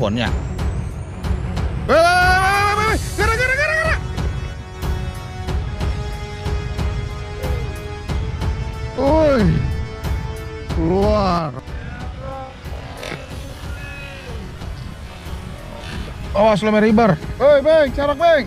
ponnya. Gara. Woi, keluar. Awas lo meribar. Woi, Bang, carak, Bang.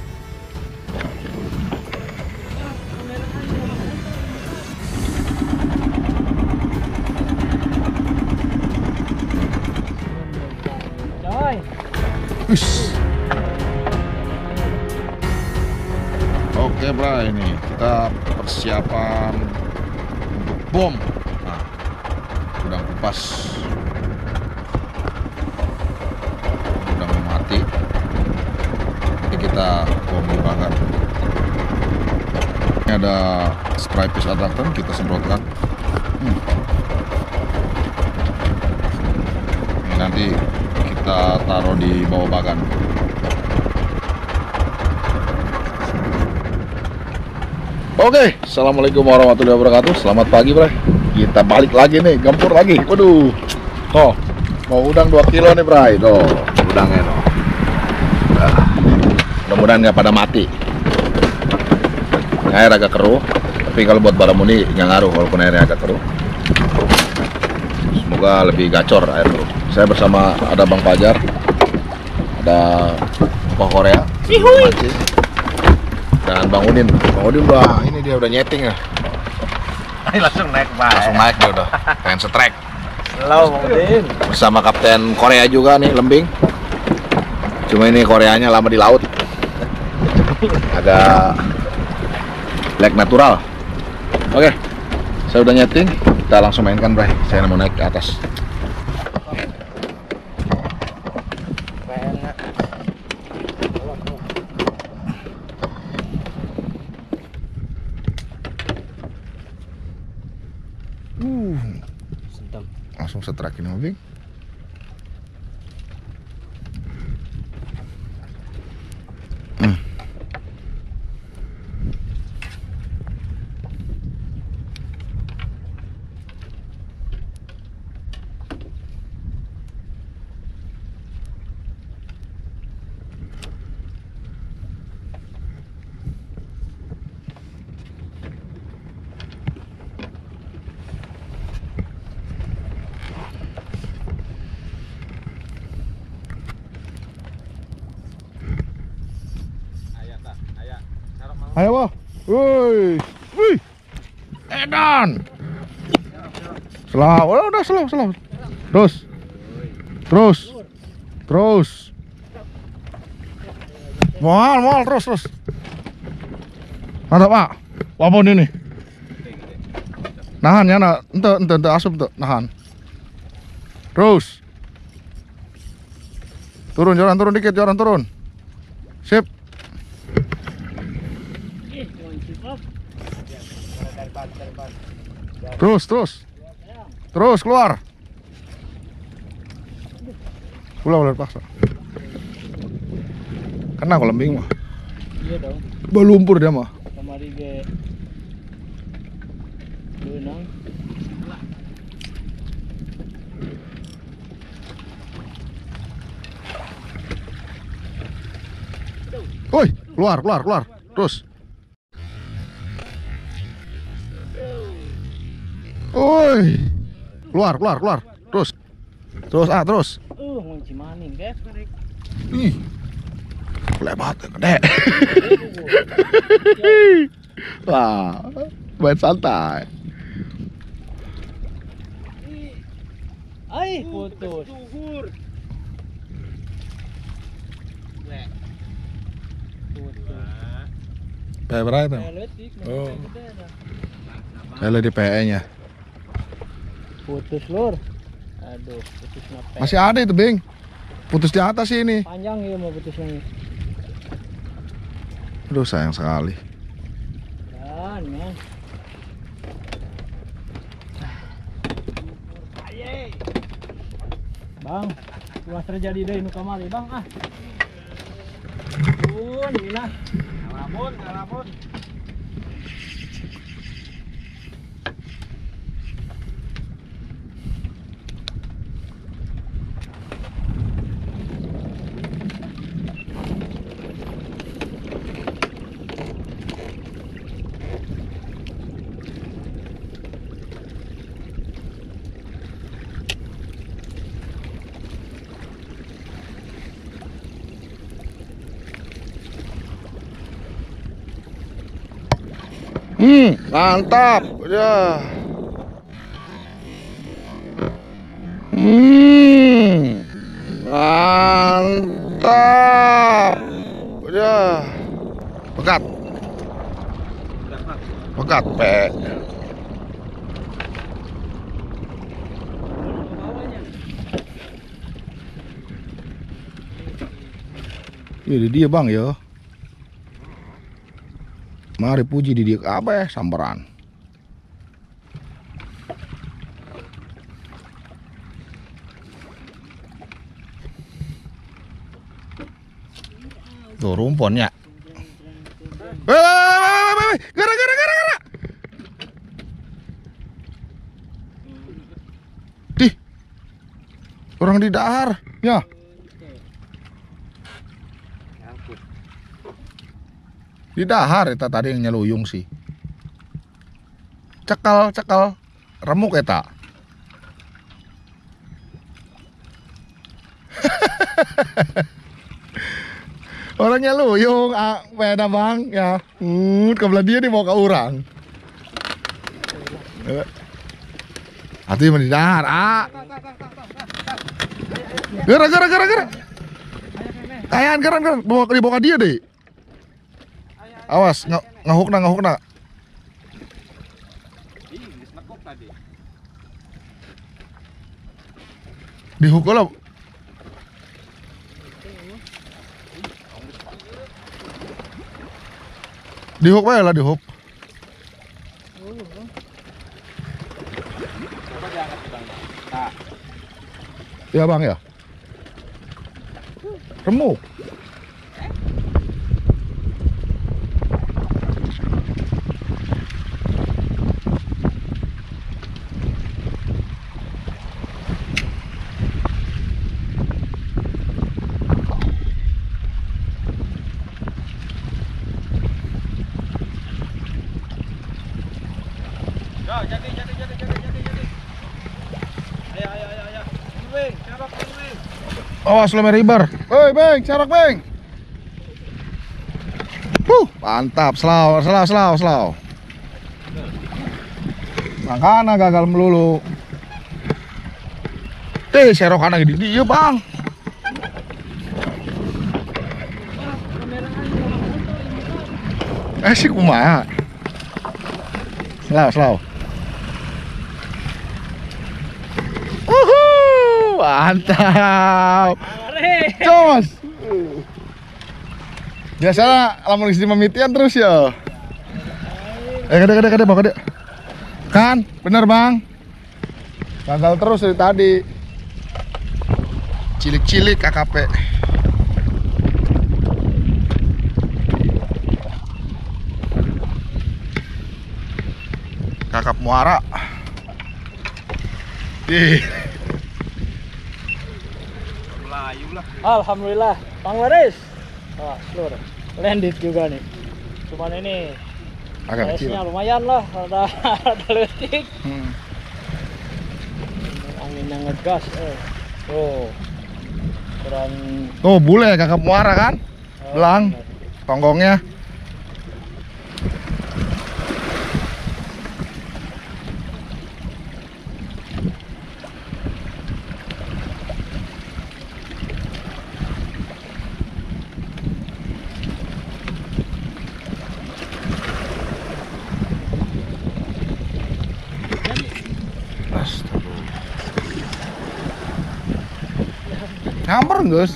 Ush. Oke, bro, ini kita persiapan untuk bom. Nah, udang kupas udah mau mati. Nanti kita bom bakar. Ini ada stripes attractor, kita semprotkan. Ini nanti kita taruh di bawah bagan. Oke, assalamualaikum warahmatullahi wabarakatuh. Selamat pagi, bro. Kita balik lagi nih, gempur lagi. Waduh, tuh mau udang 2 kilo nih, bro. Tuh udangnya tuh. Mudah-mudahan nggak pada mati. Air agak keruh, tapi kalau buat baramuni nggak ngaruh walaupun airnya agak keruh. Semoga lebih gacor air tuh. Saya bersama ada Bang Fajar, ada Koh Korea, dan Bang Udin. Bang Udin udah, ini dia udah nyeting ya. Langsung naik, Pak. Langsung naik dia udah, pengen setrek. Halo, Bang Udin. Bersama Kapten Korea juga nih, Lembing. Cuma ini Koreanya lama di laut, agak lag natural. Oke, saya udah nyeting, kita langsung mainkan, Bray. Saya mau naik ke atas. Langsung setrakin mobil. Ayo, Wah. Woi. Wih. Edan. Udah slow. Terus. Mal, terus. Mantap, Pak. Wapun ini. Nahan ya, ente asup tuh, nahan. Terus. Turun dikit, turun. Sip. Terus keluar. Pulang paksa. Kena kalau lembing mah. Iya dong. Berlumpur dia mah. Kamari ge. Beunang. Woi, keluar. Terus. Woi. Keluar. Terus. Terus. Ngunci maning, guys. Ih. Lebat gede. Wah, main santai. Ai, putus. PE berapa itu? Oh. LED PE-nya. Putus, Lur. Aduh, putus nape. Masih ada itu, Bing. Putus di atas ini. Panjang ya mau putusnya. Aduh, sayang sekali. Dan, ya. Bang, ulah terjadi deh nu kamari, Bang. Inilah. Ngalapun. Mantap. Ya. Mantap. Ya. Pegat. Pegat, pe. Ini dia bang ya. Mari puji di dia apa ya samperan. Tuh rumponnya. Gara. Dih. Orang di dahar. Ya. Di dahar eta tadi yang nyeluyung sih. Cekal remuk eta. Orang nyeluyung, beda bang ya. Kebelah dia dibawa ke orang. Hati di dahar. Gara. Kayan geran dibawa ke dia deh. Awas, ngahukna. Dihuk lah. Dihuk aja lah, dihuk. Ya bang ya. Remuk. Jadi. Ayo. Beng, carok beng. Awas lo meribar. Woi, beng, carok beng. Mantap, selaw. Makanya gagal melulu. Serokan lagi di dia, bang. Sih kumaha. Selaw. Mantap. Cos. Biasa lamun isi memitian terus ya. Kade bang. Kan, bener bang. Gagal terus dari tadi. Cilik-cilik KKP. Kakap muara. Melayu lah. Alhamdulillah, Bang Laris. Wah, seluruh. Landed juga nih. Cuman ini Agak kecil. lumayan lah, ada letik. Angin yang ngegas. Oh. Kurang. Oh, bule kakap muara kan? Belang. Tonggongnya. Hamper Gus.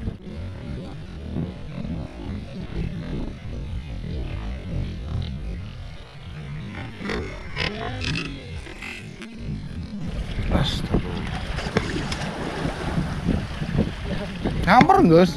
Hamper Gus.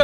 Yuk.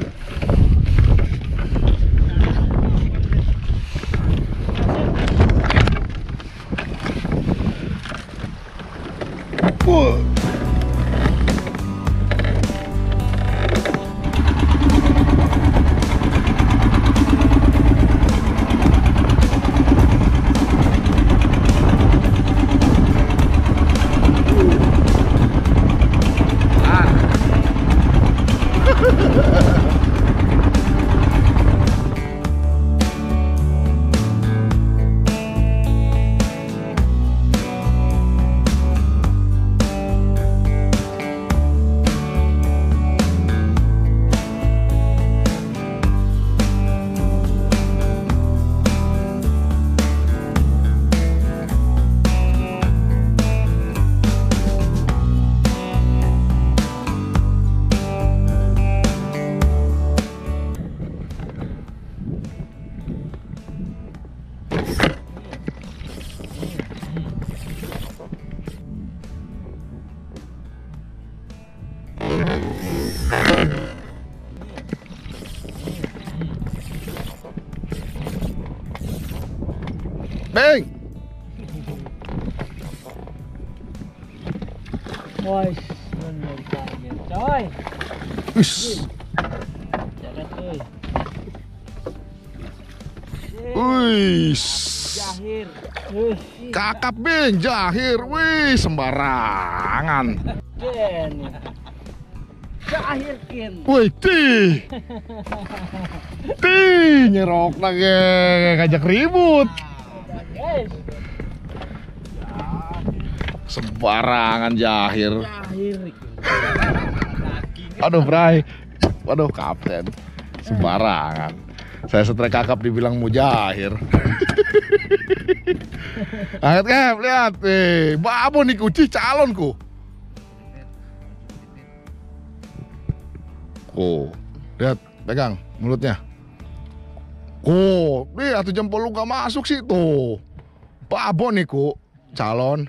Beng. Woi, bener kaget, coy. Wis. Jalan euy. Wis. Jahir. Kakap Beng, jahir. Wih, sembarangan. Ken. Jahir ken. Wih, ti. Ti, nyerok lagi ngajak ribut. Guys. Sembarangan jahir. Jahir. Aduh, Bray. Waduh, kapten. Sembarangan. Saya setrek kakap dibilang mujahir. Angkat Kap, lihat. Babon nih kucing calonku. Oh, lihat, pegang mulutnya. Oh, atuh jempol lu gak masuk sih tuh. Babon nih ku, calon.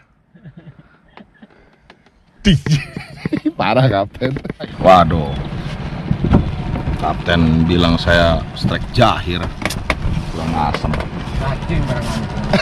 Parah kapten. Waduh. Kapten bilang saya strike jahir. Kurang asem. Cacing barengan.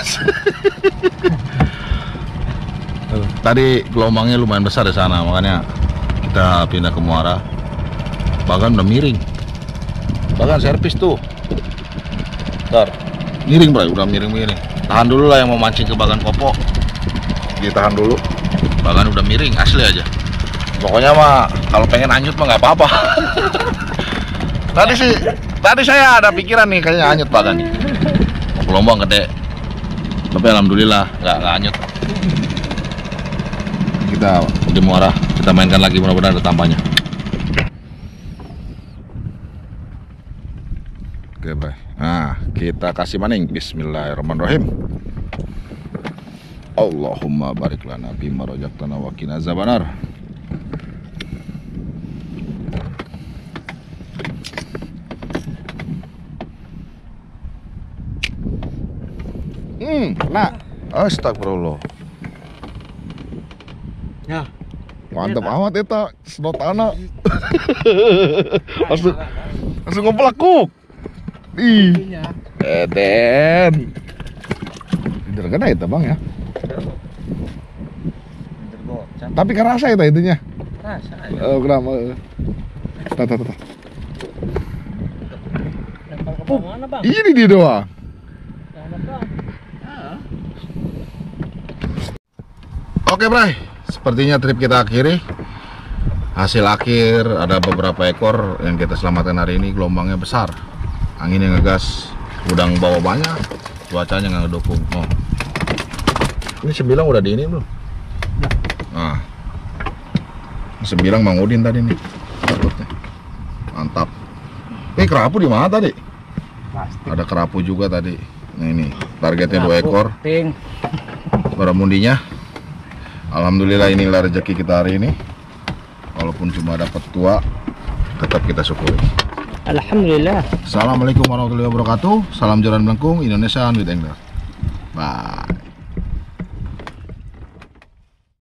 Tadi gelombangnya lumayan besar di sana, makanya kita pindah ke muara. Bahkan udah miring. Bahkan servis tuh. Bentar. Miring, Bray, udah miring-miring. Tahan dulu lah yang mau mancing ke Bagan Kopo. Ditahan dulu. Bahkan udah miring, asli aja. Pokoknya mah kalau pengen anyut mah nggak apa-apa. Tadi saya ada pikiran nih, kayaknya anyut Bagan nih. Gelombang gede. Tapi alhamdulillah nggak anyut. Kita di muara, kita mainkan lagi, mudah-mudahan ada tambahnya. Oke, Bray. Nah, kita kasih maning. Bismillahirrahmanirrahim. Allahumma barik lana bima razaqtana wa qina azabannar. Nah, astagfirullah. Ya. Mantap amat eta sedotana. Langsung ngeblakuk. Ih. Eden. Bener kan eta, Bang ya? Tapi kerasa eta itunya. Rasa. Oh, kenapa? Tata. Lempar ke mana, Bang? Ini dia doang. Oke, Bray. Sepertinya trip kita akhiri. Hasil akhir ada beberapa ekor yang kita selamatkan hari ini. Gelombangnya besar, anginnya ngegas, udang bawa banyak, cuacanya nggak ngedukung. Oh. Ini sembilang udah di ini belum? Nah, sembilang Mang Udin tadi nih. Mantap. Ini kerapu di mana tadi? Pasti. Ada kerapu juga tadi. Nah ini targetnya 2 ekor. Ping. Baramundinya. Alhamdulillah inilah rezeki kita hari ini. Walaupun cuma dapat 2, tetap kita syukuri. Alhamdulillah. Assalamualaikum warahmatullahi wabarakatuh. Salam jalan melengkung Indonesia with Angler. Bye.